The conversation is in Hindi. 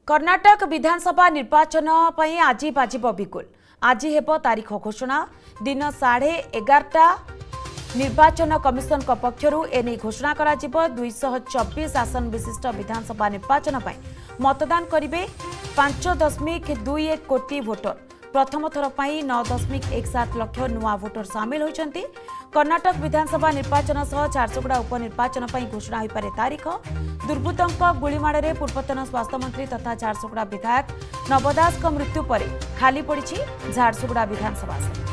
कर्णाटक विधानसभा निर्वाचन पई आज बाजिब बिगुल। आज हेब तारीख घोषणा दिन 11:30 निर्वाचन कमिशन पक्षरु एने घोषणा करा जिवो। 224 आसन विशिष्ट विधानसभा निर्वाचन पई मतदान करिवे 5.21 कोटी भोटर। प्रथम थर पई 9.17 लाख नुआ भोटर सामिल होइछंती। कर्णाटक विधानसभा निर्वाचन सह झारसुगुड़ा उपनिर्वाचन पई घोषणा होई पारे तारीख। दुर्बृत्तों गुलीमाड़े पूर्वतन स्वास्थ्य मंत्री तथा झारसुगुड़ा विधायक नवदास मृत्यु पर खाली पड़ी झारसुगुड़ा विधानसभा।